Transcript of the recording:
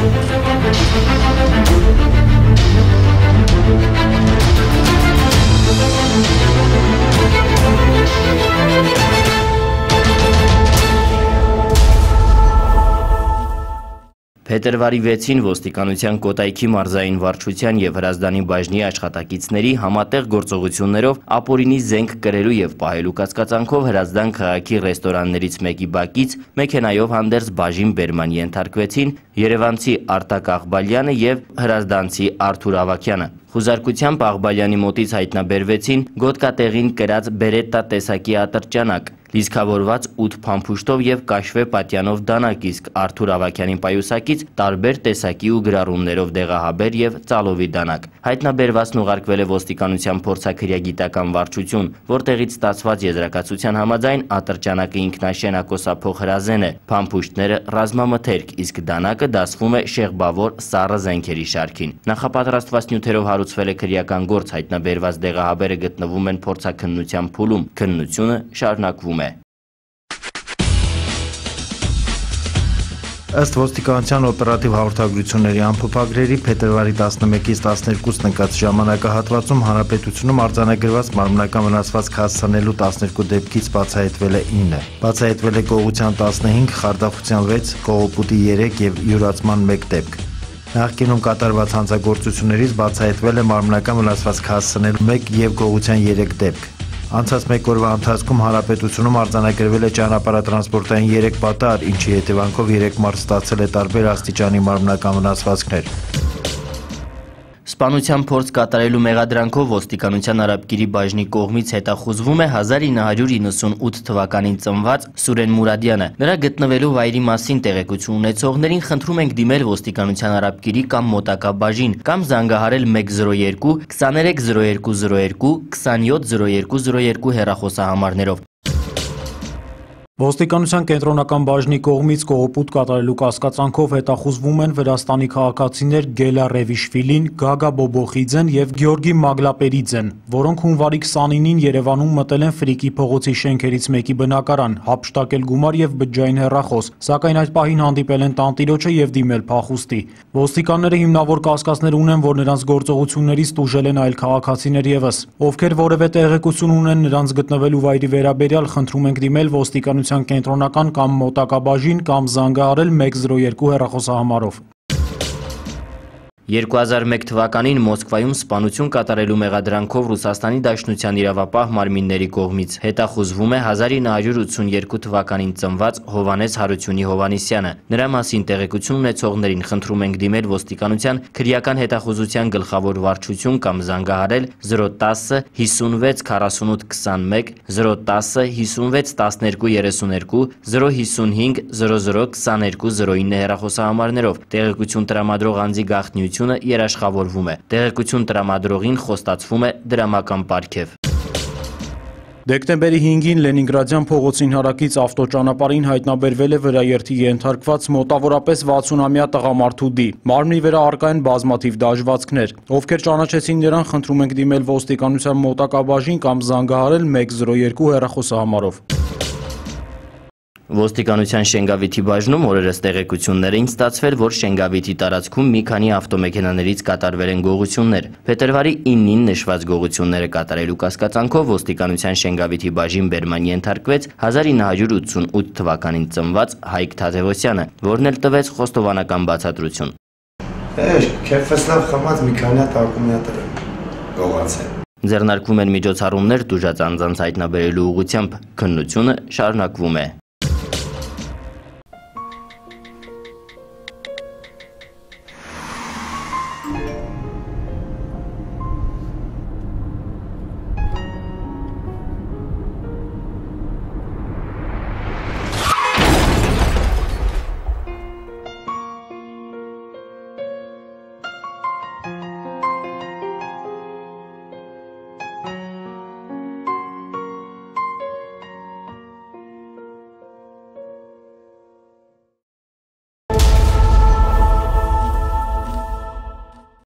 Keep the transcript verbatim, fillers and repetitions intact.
Փետրվարի վեցին ոստիկանության Կոտայքի մարզային վարչության և Հրազդանի բաժնի աշխատակիցների համատեղ գործողություններով ապօրինի զենք կրելու և պահելու կասկածանքով Հրազդան քաղաքի ռեստորաններից մեկի բակից մեքենայով հանդերձ բաժին բերման ենթարկվեցին երևանցի Արտակ Աղբալյանը և հրազդանցի Արթուր Ավագյանը։ Խուզարկությամբ Աղբալյանի մոտից հայտնաբերվեցին գոտկատեղին կրած բերետտա տեսակի ատրճանակ, լիցքավորված ութ փամփուշտով և կաշվե պատյանով դանակ, իսկ Արթուր Ավագյանի պայուսակից տարբեր տեսակի ու գրառումներով դեղահաբեր և ծալովի դանակ։ Հայտնաբերվածն ուղարկվել է ոստիկանության փորձաքրեագիտական վարչություն, որտեղից ստացված եզրակացության համաձայն ատրճանակը ինքնաշենակոսափող հրազեն է, փամփուշտները ռազմամթերք, իսկ դանակը դասվում է շեղբավոր սառը զենքերի շարքին։ Նախապատրաստված նյութերով հարուցվել է քրեական գործ, հայտնաբերված դեղահաբերը գտնվում են փորձաքննության փուլում, քննությունը շարունակվում է։ Ըստ ոստիկանության օպերատիվ հաղորդագրությունների ամփոփագրերի փետրվարի տասնմեկից տասներկուսն ընկած ժամանակահատվածում հանրապետությունում արձանագրված մարմնական վնասվածք հասցնելու տասներկու դեպքից բացահայտվել է ինը։ Բացահայտվել է գողության տասնհինգ, խարդախության վեց, կողոպուտի երեք և յուրացման մեկ դեպք։ Նախկինում կատարված հանցագործություններից բացահայտվել է մարմնական վնասվածք հասցնելու մեկ և գողության երեք դեպք։ Անցած մեկ օրվա ընթացքում հանրապետությունում արձանագրվել է ճանապարհատրանսպորտային երեք պատահար, ինչի հետևանքով երեք մարդ ստացել է տարբեր աստիճանի մարմնական վնասվածքներ։ Սպանության փորձ կատարելու մեղադրանքով ոստիկանության Արաբկիրի բաժնի կողմից հետախուզվում է հազար ինը հարյուր իննսունութ թվականին ծնված Սուրեն Մուրադյանը։ Նրա գտնվելու վայրի մասին տեղեկություն ունեցողներին խնդրում ենք դիմել ոստիկանության Արաբկիրի կամ մոտակա բաժին կամ զանգահարել մեկ զրո երկու քսաներեք զրո երկու զրո երկու քսանյոթ զրո երկու զրո երկու հեռախոսահամարներով։ Ոստիկանության կենտրոնական բաժնի կողմից կողոպուտ կատարելու կասկածանքով հետախուզվում են Վրաստանի քաղաքացիներ Գելա Ռևիշվիլին, Գագա Բոբոխիձեն և Գյորգի Մագլապերիձեն, որոնք հունվարի քսանինին Երևանում մտել են Ֆրիկի փողոցի շենքերից մեկի բնակարան, հափշտակել գումար և բջջային հեռախոս, սակայն այդ պահին հանդիպել են տանտիրոջը և դիմել փախուստի։ Ոստիկանները հիմնավոր կասկածներ ունեն, որ նրանց գործողություններից տուժել են այլ քաղաքացիներ ևս։ Ովքեր որևէ տեղեկություն ունեն նրանց գտնվելու վայրի վերաբերյալ, խնդրում ենք դիմել ոստիկանության կենտրոնական կամ մոտակա բաժին կամ զանգահարել մեկ զրո երկու հեռախոսահամարով։ երկու հազար մեկ թվականին Մոսկվայում սպանություն կատարելու մեղադրանքով Ռուսաստանի Դաշնության իրավապահ մարմինների կողմից հետախուզվում է հազար ինը հարյուր ութսունյերկու թվականին ծնված Հովհաննես Հարությունի Հովհաննիսյանը։ Նրա մասին տեղեկություն ունեցողներին խնդրում ենք դիմել ոստիկանության քրեական հետախուզության գլխավոր վարչություն կամ զանգահարել զրո տասը հիսունվեց քառասունութ քսանմեկ, զրո տասը հիսունվեց տասներկու երեսուներկու, զրո հիսունհինգ զրո զրո քսաներկու զրո ինը հեռախոսահամարներով։ Տեղեկություն տրամադրող անձի գաղտնիությունը երաշխավորվում է։ Տեղեկություն տրամադրողին խոստացվում է դրամական պարգև։ Դեկտեմբերի հինգին Լենինգրադյան փողոցին հարակից ավտոճանապարհին հայտնաբերվել է վրաերթի ենթարկված մոտավորապես վաթսունամյա տղամարդու դի։ Մարմնի վրա առկա են բազմաթիվ դաշվածքներ։ Ովքեր ճանաչեցին նրան, խնդրում ենք դիմել ոստիկանության մոտակա բաժին կամ զանգահարել մեկ զրո երկու հեռախոսահամարով։ Ոստիկանության Շենգավիթի բաժնում օրերս տեղեկություններ էին ստացվել, որ Շենգավիթի տարածքում մի քանի ավտոմեքենաներից կատարվել են գողություններ։ Փետրվարի իննին նշված գողությունները կատարելու կասկածանքով ոստիկանության Շենգավիթի բաժին բերման ենթարկվեց հազար ինը հարյուր ութսունութ թվականին ծնված Հայկ Թադևոսյանը, որն էլ տվեց խոստովանական բացատրություն։ Քեֆեսլավ խմած մի քանի հատ ակումուլյատոր գողացել։ Ձեռնարկվում են միջոցառումներ տուժած անձանց հայտնաբերելու ուղղությամբ, քննությունը շարունակվում է։